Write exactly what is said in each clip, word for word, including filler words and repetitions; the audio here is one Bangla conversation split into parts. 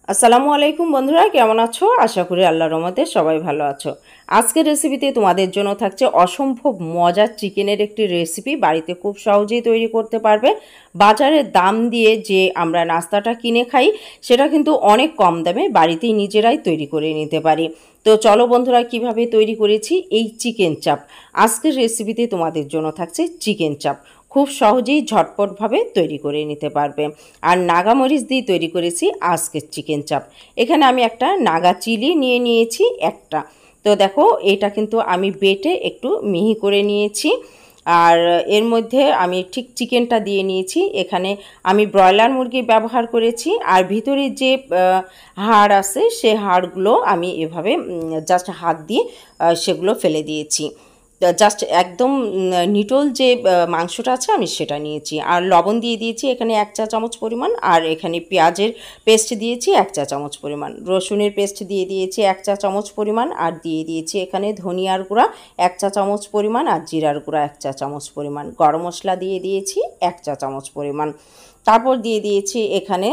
আসসালামু আলাইকুম বন্ধুরা, কেমন আছো? আশা করি আল্লাহর রহমতে সবাই ভালো আছো। আজকের রেসিপিতে তোমাদের জন্য থাকছে অসম্ভব মজার চিকেনের একটি রেসিপি। বাড়িতে খুব সহজেই তৈরি করতে পারবে। বাজারের দাম দিয়ে যে আমরা নাস্তাটা কিনে খাই, সেটা কিন্তু অনেক কম দামে বাড়িতেই নিজেরাই তৈরি করে নিতে পারি। তো চলো বন্ধুরা, কিভাবে তৈরি করেছি এই চিকেন চাপ। আজকের রেসিপিতে তোমাদের জন্য থাকছে চিকেন চাপ। খুব সহজেই ঝটপটভাবে তৈরি করে নিতে পারবে। আর নাগামরিচ দিয়ে তৈরি করেছি আজকের চিকেন চাপ। এখানে আমি একটা নাগা চিলি নিয়ে নিয়েছি একটা। তো দেখো, এটা কিন্তু আমি বেটে একটু মিহি করে নিয়েছি। আর এর মধ্যে আমি ঠিক চিকেনটা দিয়ে নিয়েছি। এখানে আমি ব্রয়লার মুরগি ব্যবহার করেছি। আর ভিতরে যে হাড় আছে, সে হাড়গুলো আমি এভাবে জাস্ট হাত দিয়ে সেগুলো ফেলে দিয়েছি। জাস্ট একদম নিটোল যে মাংসটা আছে আমি সেটা নিয়েছি। আর লবণ দিয়ে দিয়েছি এখানে এক চা চামচ পরিমাণ। আর এখানে পেঁয়াজের পেস্ট দিয়েছি এক চা চামচ পরিমাণ, রসুনের পেস্ট দিয়ে দিয়েছি এক চা চামচ পরিমাণ। আর দিয়ে দিয়েছি এখানে ধনিয়ার গুঁড়া এক চা চামচ পরিমাণ, আর জিরার গুঁড়া এক চা চামচ পরিমাণ। গরম মশলা দিয়ে দিয়েছি এক চা চামচ পরিমাণ। তারপর দিয়ে দিয়েছি এখানে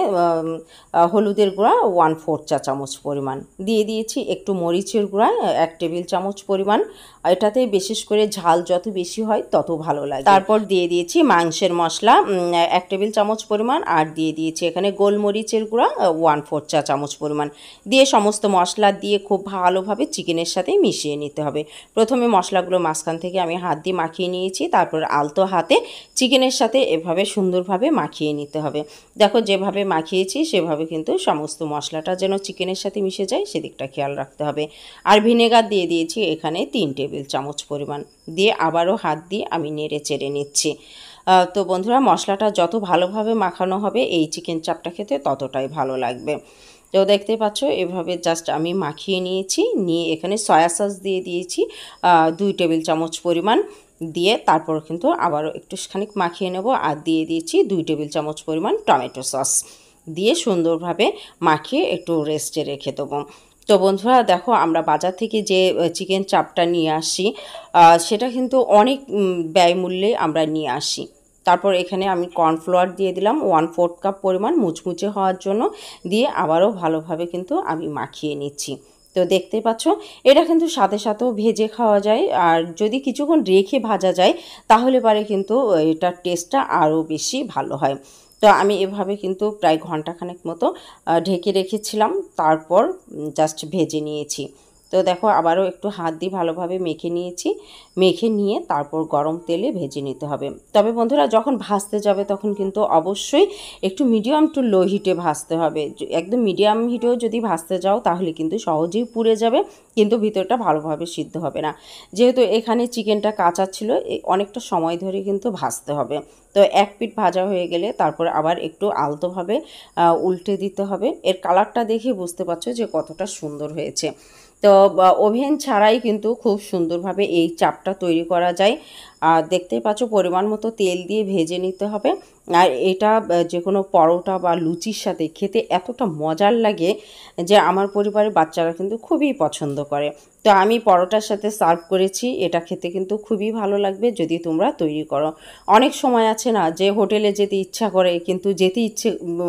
হলুদের গুঁড়া ওয়ান ফোর চা চামচ পরিমাণ। দিয়ে দিয়েছি একটু মরিচের গুঁড়া এক টেবিল চামচ পরিমাণ। এটাতে বিশেষ করে ঝাল যত বেশি হয় তত ভালো লাগে। তারপর দিয়ে দিয়েছি মাংসের মশলা এক টেবিল চামচ পরিমাণ। আর দিয়ে দিয়েছি এখানে গোলমরিচের গুঁড়া ওয়ান ফোর চা চামচ পরিমাণ। দিয়ে সমস্ত মশলা দিয়ে খুব ভালোভাবে চিকেনের সাথে মিশিয়ে নিতে হবে। প্রথমে মশলাগুলো মাঝখান থেকে আমি হাত দিয়ে মাখিয়ে নিয়েছি। তারপর আলতো হাতে চিকেনের সাথে এভাবে সুন্দরভাবে মাখিয়ে নিতে হবে। দেখো, যেভাবে মাখিয়েছি সেভাবে কিন্তু সমস্ত মশলাটা যেন চিকেনের সাথে মিশে যায় সেদিকটা খেয়াল রাখতে হবে। আর ভিনেগার দিয়ে দিয়েছি এখানে তিন টেবিল চামচ পরিমাণ। দিয়ে আবারও হাত দিয়ে আমি নেড়ে চেড়ে নিচ্ছি। তো বন্ধুরা, মশলাটা যত ভালোভাবে মাখানো হবে এই চিকেন চাপটা খেতে ততটাই ভালো লাগবে। তো দেখতে পাচ্ছ এভাবে জাস্ট আমি মাখিয়ে নিয়েছি। নিয়ে এখানে সয়া সস দিয়ে দিয়েছি দুই টেবিল চামচ পরিমাণ। দিয়ে তারপর কিন্তু আবারও একটু খানিক মাখিয়ে নেব। আর দিয়ে দিয়েছি দুই টেবিল চামচ পরিমাণ টমেটো সস। দিয়ে সুন্দরভাবে মাখিয়ে একটু রেস্টে রেখে দেবো। তো বন্ধুরা দেখো, আমরা বাজার থেকে যে চিকেন চাপটা নিয়ে আসি সেটা কিন্তু অনেক ব্যয়মূল্যে আমরা নিয়ে আসি। তারপর এখানে আমি কর্নফ্লাওয়ার দিয়ে দিলাম ওয়ান ফোর্থ কাপ পরিমাণ মুচমুচে হওয়ার জন্য। দিয়ে আবারও ভালোভাবে কিন্তু আমি মাখিয়ে নিচ্ছি। তো দেখতে পাচ্ছ, এটা কিন্তু সাথে সাথেও ভেজে খাওয়া যায়। আর যদি কিছুক্ষণ রেখে ভাজা যায় তাহলে পরে কিন্তু এটার টেস্টটা আরও বেশি ভালো হয়। তো আমি এভাবে কিন্তু প্রায় ঘন্টাখানেক মতো ঢেকে রেখেছিলাম। তারপর জাস্ট ভেজে নিয়েছি। তো দেখো, আবারও একটু হাত দিয়ে ভালোভাবে মেখে নিয়েছি। মেখে নিয়ে তারপর গরম তেলে ভেজে নিতে হবে। তবে বন্ধুরা, যখন ভাজতে যাবে তখন কিন্তু অবশ্যই একটু মিডিয়াম টু লো হিটে ভাজতে হবে। একদম মিডিয়াম হিটেও যদি ভাজতে যাও তাহলে কিন্তু সহজেই পুড়ে যাবে, কিন্তু ভিতরটা ভালোভাবে সিদ্ধ হবে না। যেহেতু এখানে চিকেনটা কাঁচা ছিল, অনেকটা সময় ধরে কিন্তু ভাজতে হবে। তো এক পিঠ ভাজা হয়ে গেলে তারপর আবার একটু আলতোভাবে উল্টে দিতে হবে। এর কালারটা দেখে বুঝতে পারছো যে কতটা সুন্দর হয়েছে। তো ওভেন ছাড়াই কিন্তু খুব সুন্দরভাবে এই চাপটা তৈরি করা যায়। আর দেখতেই পাচ্ছ পরিমাণ মতো তেল দিয়ে ভেজে নিতে হবে। আর এটা যে কোনো পরোটা বা লুচির সাথে খেতে এতটা মজার লাগে যে আমার পরিবারের বাচ্চারা কিন্তু খুবই পছন্দ করে। তো আমি পরোটার সাথে সার্ভ করেছি। এটা খেতে কিন্তু খুবই ভালো লাগবে যদি তোমরা তৈরি করো। অনেক সময় আছে না যে হোটেলে যেতে ইচ্ছা করে কিন্তু যেতে ইচ্ছে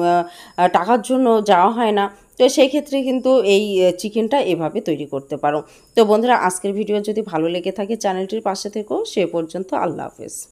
টাকার জন্য যাওয়া হয় না। তো সেই ক্ষেত্রে কিন্তু এই চিকেনটা এভাবে তৈরি করতে পারো। তো বন্ধুরা, আজকের ভিডিও যদি ভালো লেগে থাকে চ্যানেলটির পাশে থেকো। সে পর্যন্ত আল্লাহ হাফেজ।